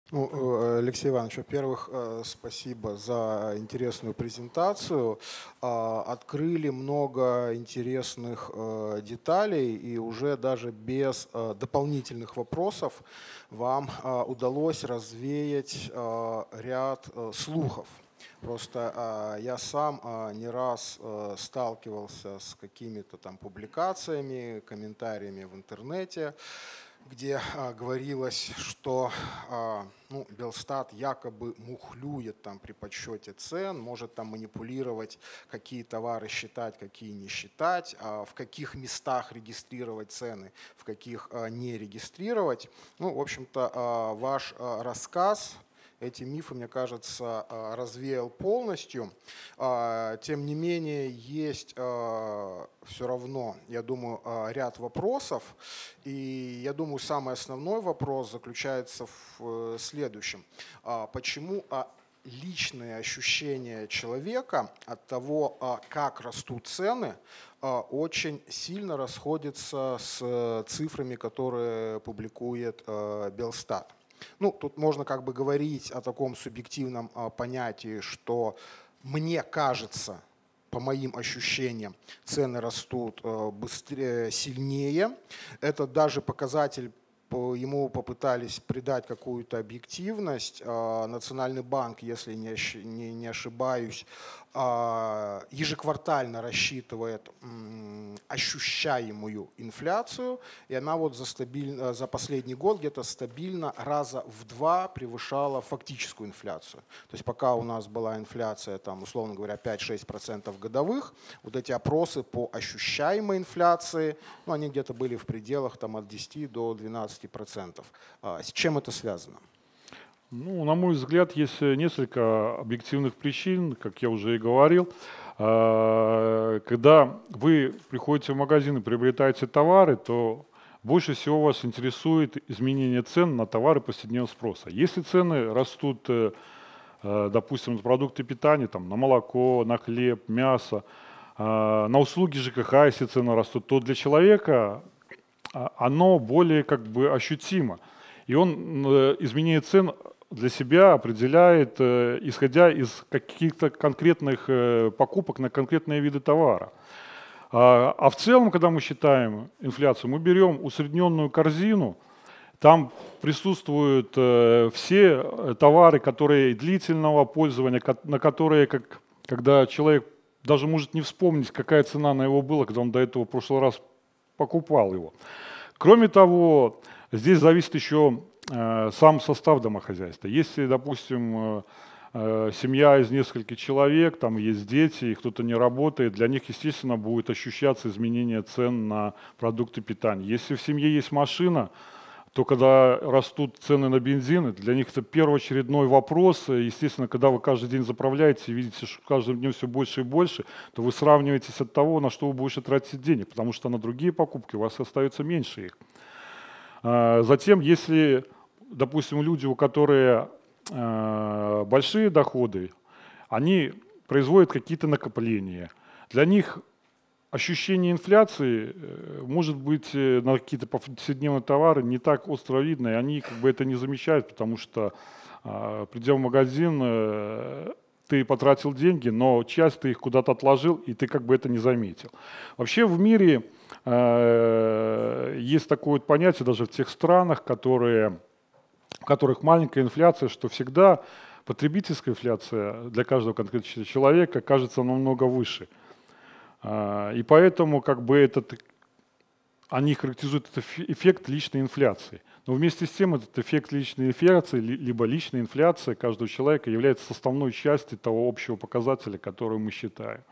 Алексей Иванович, во-первых, спасибо за интересную презентацию. Открыли много интересных деталей, и уже даже без дополнительных вопросов вам удалось развеять ряд слухов. Просто я сам не раз сталкивался с какими-то там публикациями, комментариями в интернете, где говорилось, что Белстат якобы мухлюет там при подсчете цен, может там манипулировать, какие товары считать, какие не считать, в каких местах регистрировать цены, в каких не регистрировать. В общем-то, ваш рассказ эти мифы, мне кажется, развеял полностью. Тем не менее, есть все равно, я думаю, ряд вопросов. И я думаю, самый основной вопрос заключается в следующем. Почему личные ощущения человека от того, как растут цены, очень сильно расходятся с цифрами, которые публикует Белстат? Тут можно как бы говорить о таком субъективном понятии, что мне кажется, по моим ощущениям, цены растут быстрее, сильнее. Это даже показатель, ему попытались придать какую-то объективность. Национальный банк, если не ошибаюсь, ежеквартально рассчитывает ощущаемую инфляцию, и она вот за последний год где-то стабильно раза в 2 превышала фактическую инфляцию. То есть пока у нас была инфляция, там, условно говоря, 5-6% годовых, вот эти опросы по ощущаемой инфляции, они где-то были в пределах там, от 10 до 12%. С чем это связано? На мой взгляд, есть несколько объективных причин, как я уже и говорил. Когда вы приходите в магазин и приобретаете товары, то больше всего вас интересует изменение цен на товары повседневного спроса. Если цены растут, допустим, на продукты питания, там, на молоко, на хлеб, мясо, на услуги ЖКХ, если цены растут, то для человека оно более как бы ощутимо. И он изменение цен для себя определяет, исходя из каких-то конкретных покупок на конкретные виды товара. А в целом, когда мы считаем инфляцию, мы берем усредненную корзину, там присутствуют все товары, которые длительного пользования, на которые, когда человек даже может не вспомнить, какая цена на его была, когда он до этого в прошлый раз покупал его. Кроме того, здесь зависит еще сам состав домохозяйства. Если, допустим, семья из нескольких человек, там есть дети, и кто-то не работает, для них, естественно, будет ощущаться изменение цен на продукты питания. Если в семье есть машина, то когда растут цены на бензин, для них это первоочередной вопрос. Естественно, когда вы каждый день заправляете и видите, что каждым днем все больше и больше, то вы сравниваетесь от того, на что вы больше тратите денег, потому что на другие покупки у вас остается меньше их. Затем, если, допустим, люди, у которых большие доходы, они производят какие-то накопления. Для них ощущение инфляции может быть на какие-то повседневные товары не так остро видно, и они как бы это не замечают, потому что придя в магазин, ты потратил деньги, но часть ты их куда-то отложил, и ты как бы это не заметил. Вообще в мире есть такое вот понятие даже в тех странах, в которых маленькая инфляция, что всегда потребительская инфляция для каждого конкретного человека кажется намного выше. И поэтому как бы они характеризуют этот эффект личной инфляции. Но вместе с тем этот эффект личной инфляции, либо личная инфляция каждого человека является составной частью того общего показателя, который мы считаем.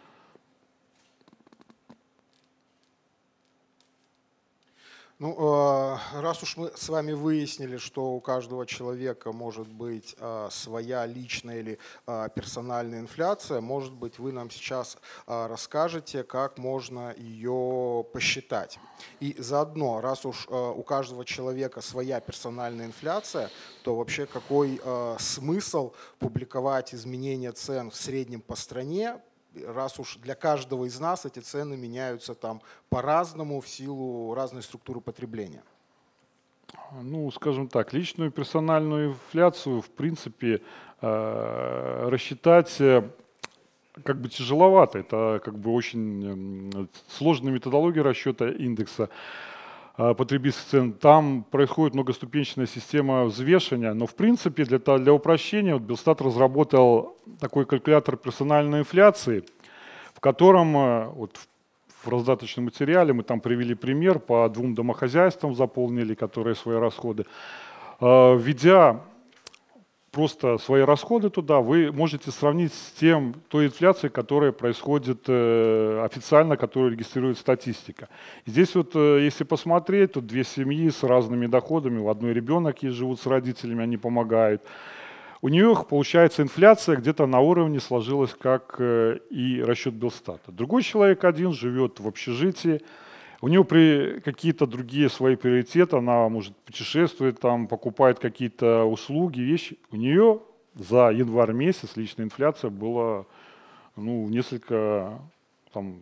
Раз уж мы с вами выяснили, что у каждого человека может быть своя личная или персональная инфляция, может быть, вы нам сейчас расскажете, как можно ее посчитать. И заодно, раз уж у каждого человека своя персональная инфляция, то вообще какой смысл публиковать изменения цен в среднем по стране, раз уж для каждого из нас эти цены меняются там по-разному в силу разной структуры потребления? Ну, скажем так, личную персональную инфляцию, в принципе, рассчитать как бы тяжеловато. Это как бы очень сложная методология расчета индекса потребительских цен. Там происходит многоступенчатая система взвешивания, но в принципе для упрощения вот Белстат разработал такой калькулятор персональной инфляции, в котором вот в раздаточном материале мы там привели пример по 2 домохозяйствам заполнили, которые свои расходы. Введя просто свои расходы туда, вы можете сравнить с той инфляцией, которая происходит официально, которую регистрирует статистика. И здесь вот, если посмотреть, тут 2 семьи с разными доходами, у одной ребенок есть, живут с родителями, они помогают. У нее получается инфляция где-то на уровне сложилась, как и расчет Белстата. Другой человек один живет в общежитии, у него какие-то другие свои приоритеты, она может путешествовать, там, покупает какие-то услуги, вещи. У нее за январь месяц личная инфляция была несколько, там,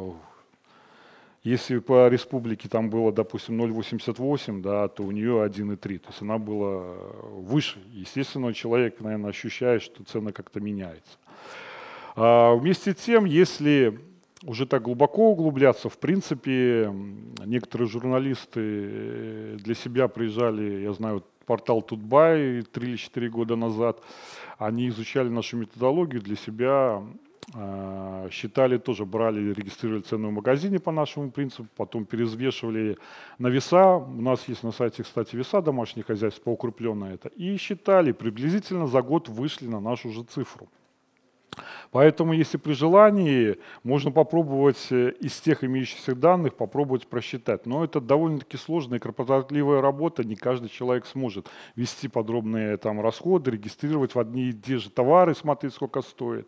если по республике там было, допустим, 0,88, да, то у нее 1,3. То есть она была выше. Естественно, человек, наверное, ощущает, что цены как-то меняются. Вместе с тем, если уже так глубоко углубляться, в принципе, некоторые журналисты для себя приезжали, я знаю, портал Тутбай 3 или 4 года назад, они изучали нашу методологию для себя, считали тоже, брали, регистрировали цену в магазине по нашему принципу, потом перезвешивали на веса, у нас есть на сайте, кстати, веса домашних хозяйств, поукрепленно это, и считали, приблизительно за год вышли на нашу же цифру. Поэтому, если при желании, можно попробовать из тех имеющихся данных попробовать просчитать. Но это довольно-таки сложная и кропотливая работа. Не каждый человек сможет вести подробные там расходы, регистрировать в одни и те же товары, смотреть, сколько стоит.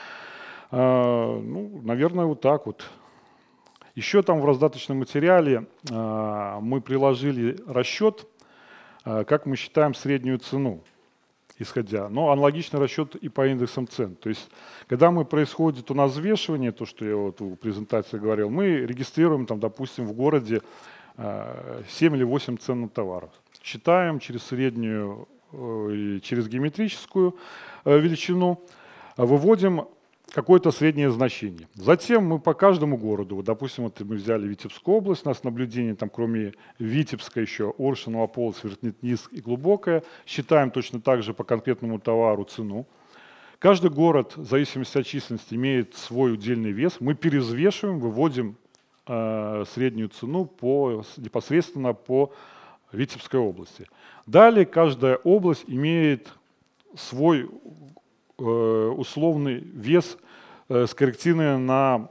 Наверное, вот так вот. Еще там в раздаточном материале мы приложили расчет, как мы считаем среднюю цену, исходя. Но аналогичный расчет и по индексам цен. То есть, когда происходит у нас взвешивание, то, что я вот в презентации говорил, мы регистрируем, там, допустим, в городе 7 или 8 цен на товаров. Считаем через среднюю, через геометрическую величину, выводим какое-то среднее значение. Затем мы по каждому городу, допустим, вот мы взяли Витебскую область, у нас наблюдение там кроме Витебска еще Оршин, Полоц, Верхнетниск и Глубокое, считаем точно так же по конкретному товару цену. Каждый город, в зависимости от численности, имеет свой удельный вес. Мы перезвешиваем, выводим среднюю цену непосредственно по Витебской области. Далее каждая область имеет свой условный вес, скорректированный на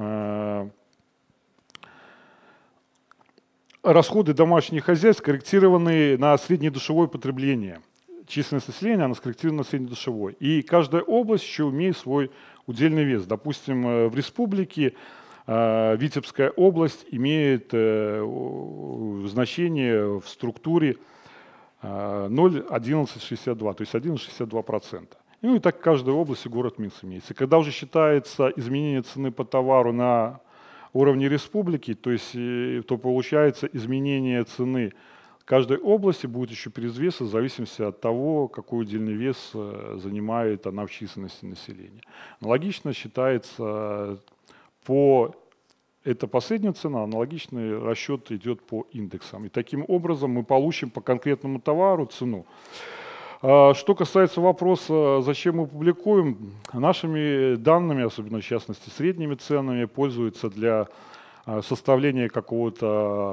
расходы домашних хозяйств, скорректированные на среднедушевое потребление. Численность населения, она скорректирована на среднедушевой. И каждая область еще имеет свой удельный вес. Допустим, в республике Витебская область имеет значение в структуре 0,1162, то есть 1,62%. Ну и так в каждой области город Минск имеется. Когда уже считается изменение цены по товару на уровне республики, то получается изменение цены каждой области будет еще перезвеса в зависимости от того, какой удельный вес занимает она в численности населения. Аналогично считается это последняя цена, аналогичный расчет идет по индексам. И таким образом мы получим по конкретному товару цену. Что касается вопроса, зачем мы публикуем, нашими данными, особенно в частности средними ценами, пользуются для составления какого-то,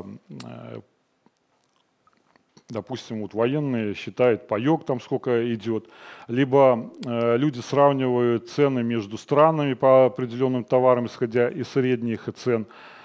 допустим, вот военные считают паек, там сколько идет, либо люди сравнивают цены между странами по определенным товарам, исходя из средних цен.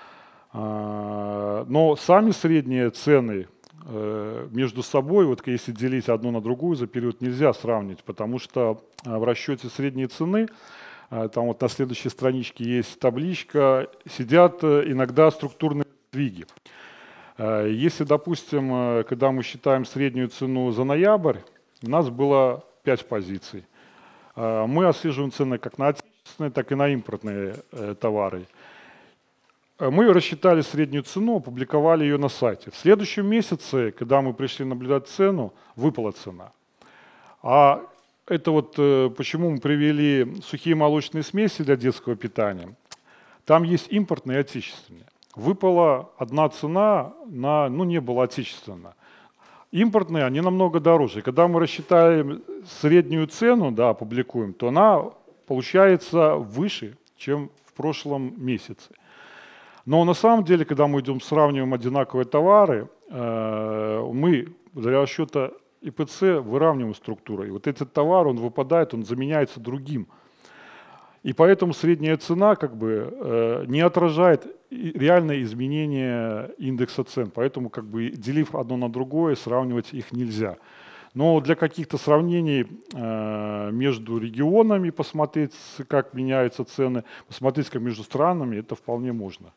Но сами средние цены между собой, вот если делить одну на другую за период, нельзя сравнить, потому что в расчете средней цены, там вот на следующей страничке есть табличка, сидят иногда структурные сдвиги. Если, допустим, когда мы считаем среднюю цену за ноябрь, у нас было 5 позиций. Мы отслеживаем цены как на отечественные, так и на импортные товары. мы рассчитали среднюю цену, опубликовали ее на сайте. В следующем месяце, когда мы пришли наблюдать цену, выпала цена. А это вот почему мы привели сухие молочные смеси для детского питания. Там есть импортные и отечественные. Выпала одна цена, не была отечественная. Импортные, они намного дороже. И когда мы рассчитаем среднюю цену, да, публикуем, то она получается выше, чем в прошлом месяце. Но на самом деле, когда мы сравниваем одинаковые товары, мы для расчета ИПЦ выравниваем структуру. И вот этот товар, он выпадает, он заменяется другим. И поэтому средняя цена не отражает реальное изменение индекса цен. Поэтому делив одно на другое, сравнивать их нельзя. Но для каких-то сравнений между регионами посмотреть, как меняются цены, посмотреть, как между странами, это вполне можно.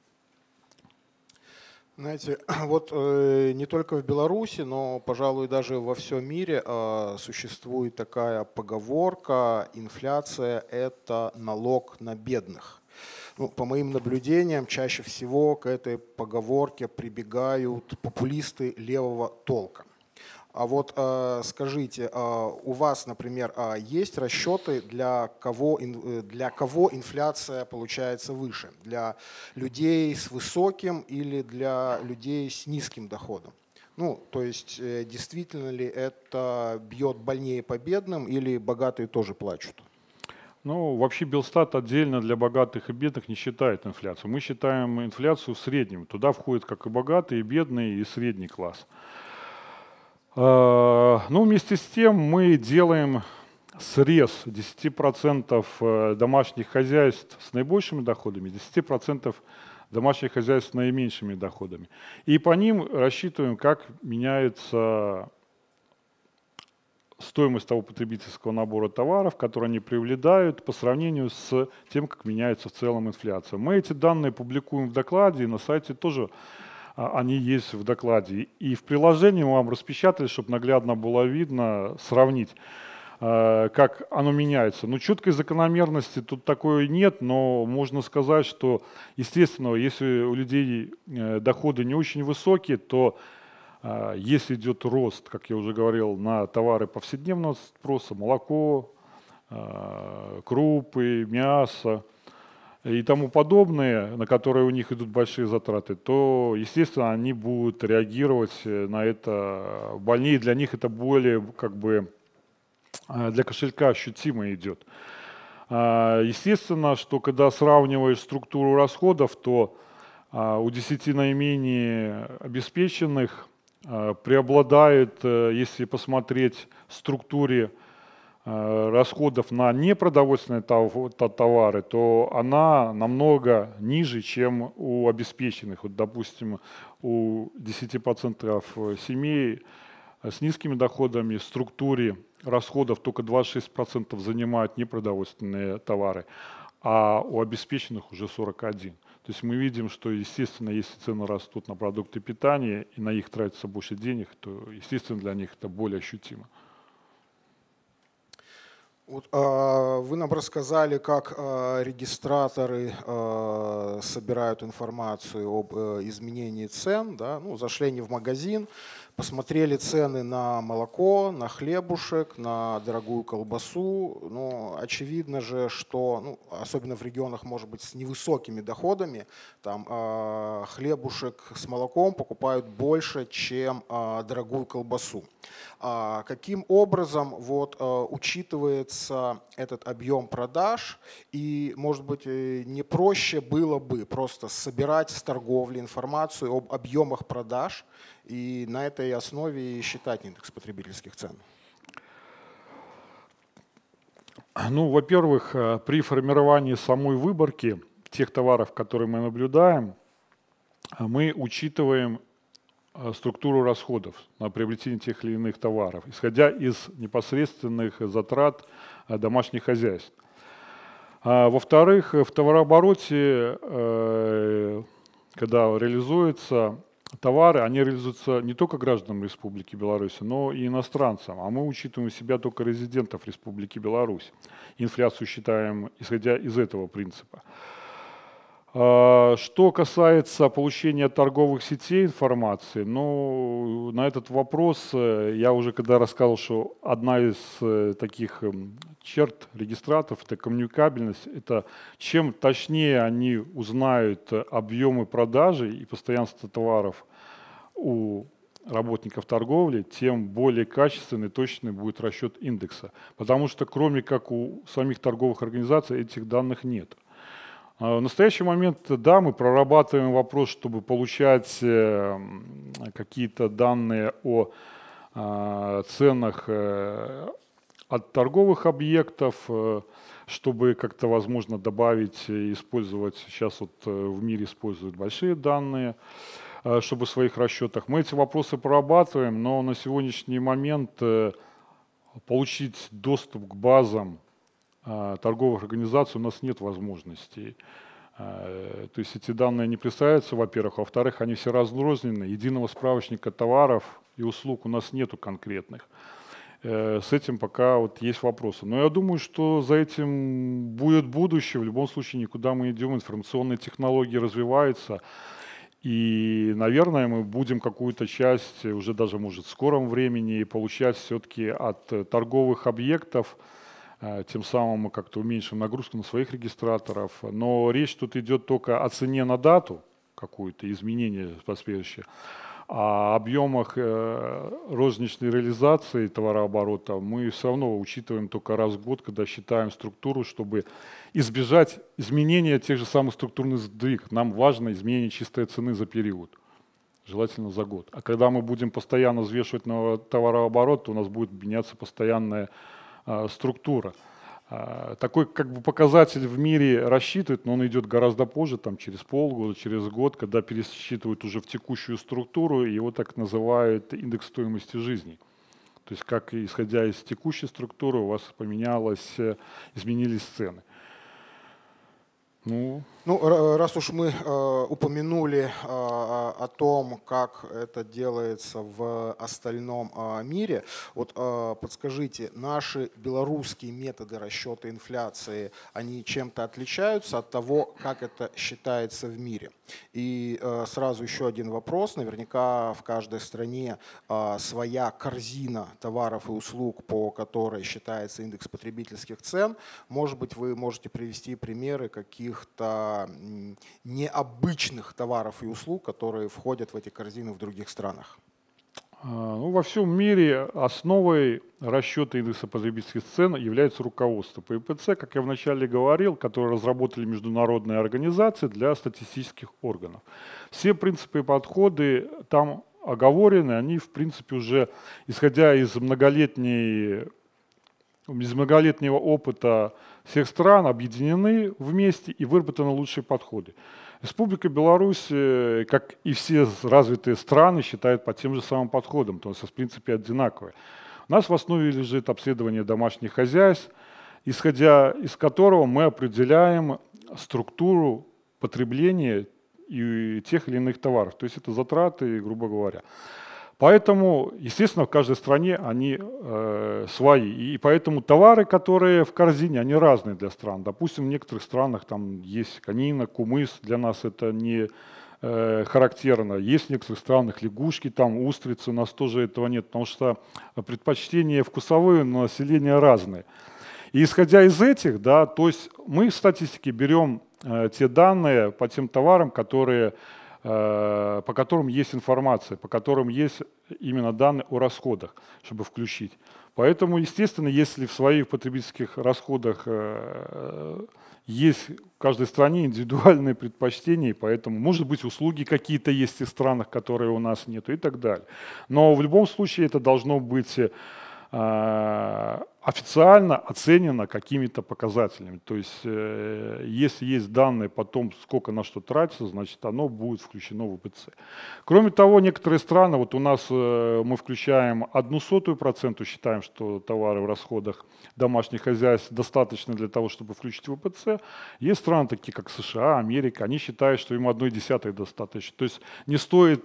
Знаете, вот не только в Беларуси, но, пожалуй, даже во всем мире существует такая поговорка: инфляция – это налог на бедных. Ну, по моим наблюдениям, чаще всего к этой поговорке прибегают популисты левого толка. А вот скажите, у вас, например, есть расчеты, для кого инфляция получается выше? Для людей с высоким или для людей с низким доходом? Ну, то есть действительно ли это бьет больнее по бедным или богатые тоже плачут? Ну, вообще Белстат отдельно для богатых и бедных не считает инфляцию. Мы считаем инфляцию в среднем. Туда входят как и богатые, и бедные, и средний класс. Ну, вместе с тем мы делаем срез 10% домашних хозяйств с наибольшими доходами, 10% домашних хозяйств с наименьшими доходами. И по ним рассчитываем, как меняется стоимость того потребительского набора товаров, которые они приобретают по сравнению с тем, как меняется в целом инфляция. Мы эти данные публикуем в докладе, и на сайте тоже они есть в докладе. И в приложении мы вам распечатали, чтобы наглядно было видно, сравнить, как оно меняется. Ну, четкой закономерности тут такой нет, но можно сказать, что, естественно, если у людей доходы не очень высокие, то если идет рост, как я уже говорил, на товары повседневного спроса, молоко, крупы, мясо и тому подобное, на которые у них идут большие затраты, то, естественно, они будут реагировать на это больнее. Для них это более, для кошелька ощутимо идет. Естественно, что когда сравниваешь структуру расходов, то у 10 наименее обеспеченных преобладает, если посмотреть в структуре расходов на непродовольственные товары, то она намного ниже, чем у обеспеченных. Вот, допустим, у 10% семей с низкими доходами в структуре расходов только 26% занимают непродовольственные товары, а у обеспеченных уже 41%. То есть мы видим, что, естественно, если цены растут на продукты питания и на них тратится больше денег, то, естественно, для них это более ощутимо. Вот, вы нам рассказали, как регистраторы собирают информацию об изменении цен. Да? Ну, зашли они в магазин, посмотрели цены на молоко, на хлебушек, на дорогую колбасу. Ну, очевидно же, что, особенно в регионах, может быть, с невысокими доходами, там хлебушек с молоком покупают больше, чем дорогую колбасу. Каким образом учитывается этот объем продаж, и, может быть, не проще было бы просто собирать с торговли информацию об объемах продаж и на этой основе считать индекс потребительских цен? Ну, во-первых, при формировании самой выборки тех товаров, которые мы наблюдаем, мы учитываем структуру расходов на приобретение тех или иных товаров, исходя из непосредственных затрат домашних хозяйств. Во-вторых, в товарообороте, когда реализуются товары, они реализуются не только гражданам Республики Беларусь, но и иностранцам, а мы учитываем у себя только резидентов Республики Беларусь. Инфляцию считаем, исходя из этого принципа. Что касается получения торговых сетей информации, ну, на этот вопрос я уже когда рассказывал, что одна из таких черт регистраторов – это коммуникабельность. Это чем точнее они узнают объемы продажи и постоянство товаров у работников торговли, тем более качественный и точный будет расчет индекса. Потому что кроме как у самих торговых организаций этих данных нет. В настоящий момент, да, мы прорабатываем вопрос, чтобы получать какие-то данные о ценах от торговых объектов, чтобы как-то, возможно, добавить и использовать, сейчас вот в мире используют большие данные, чтобы в своих расчетах. Мы эти вопросы прорабатываем, но на сегодняшний момент получить доступ к базам торговых организаций у нас нет возможностей. То есть эти данные не представляются, во-первых. Во-вторых, они все разрознены. Единого справочника товаров и услуг у нас нету конкретных. С этим пока вот есть вопросы. Но я думаю, что за этим будет будущее. В любом случае никуда мы идем. Информационные технологии развиваются. И, наверное, мы будем какую-то часть, уже даже, может, в скором времени, получать все-таки от торговых объектов. Тем самым мы как-то уменьшим нагрузку на своих регистраторов. Но речь тут идет только о цене на дату, какую-то изменение последующее. О объемах розничной реализации товарооборота мы все равно учитываем только раз в год, когда считаем структуру, чтобы избежать изменения тех же самых структурных сдвиг. Нам важно изменение чистой цены за период, желательно за год. А когда мы будем постоянно взвешивать на товарооборот, то у нас будет меняться постоянная структура. Такой как бы показатель в мире рассчитывают, но он идет гораздо позже, там, через полгода, через год, когда пересчитывают уже в текущую структуру, и его так называют индекс стоимости жизни. То есть как исходя из текущей структуры у вас изменились цены. Ну, раз уж мы упомянули о том, как это делается в остальном мире, вот подскажите, наши белорусские методы расчета инфляции, они чем-то отличаются от того, как это считается в мире? И сразу еще один вопрос. Наверняка в каждой стране своя корзина товаров и услуг, по которой считается индекс потребительских цен. Может быть, вы можете привести примеры каких-то необычных товаров и услуг, которые входят в эти корзины в других странах? Ну, во всем мире основой расчета индекса потребительских цен является руководство по ИПЦ, как я вначале говорил, которое разработали международные организации для статистических органов. Все принципы и подходы там оговорены, они в принципе уже, исходя из многолетнего опыта всех стран, объединены вместе и выработаны лучшие подходы. Республика Беларусь, как и все развитые страны, считает по тем же самым подходам, то есть в принципе одинаковые. У нас в основе лежит обследование домашних хозяйств, исходя из которого мы определяем структуру потребления и тех или иных товаров. То есть это затраты, грубо говоря. Поэтому, естественно, в каждой стране они свои. И поэтому товары, которые в корзине, они разные для стран. Допустим, в некоторых странах там есть конина, кумыс, для нас это не характерно. Есть в некоторых странах лягушки, там устрицы, у нас тоже этого нет, потому что предпочтения вкусовые на население разные. И исходя из этих, да, то есть мы в статистике берем те данные по тем товарам, по которым есть информация, по которым есть именно данные о расходах, чтобы включить. Поэтому, естественно, если в своих потребительских расходах есть в каждой стране индивидуальные предпочтения, и поэтому, может быть, услуги какие-то есть в странах, которые у нас нет, и так далее. Но в любом случае это должно быть официально оценено какими-то показателями. То есть, если есть данные по тому, сколько на что тратится, значит, оно будет включено в ИПЦ. Кроме того, некоторые страны, вот у нас мы включаем 0,01%, считаем, что товары в расходах домашних хозяйств достаточно для того, чтобы включить в ИПЦ. Есть страны, такие как США, Америка, они считают, что им 0,1 достаточно. То есть не стоит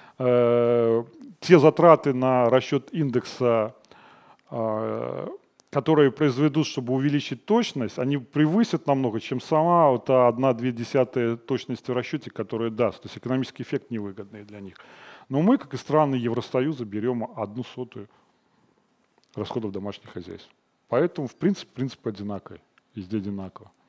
те затраты на расчет индекса которые произведут, чтобы увеличить точность, они превысят намного, чем сама вот та 1/2 точности в расчете, которая даст. То есть экономический эффект невыгодный для них. Но мы, как и страны Евросоюза, берем 1/100 расходов домашних хозяйств. Поэтому, в принципе, принцип одинаковый, везде одинаково.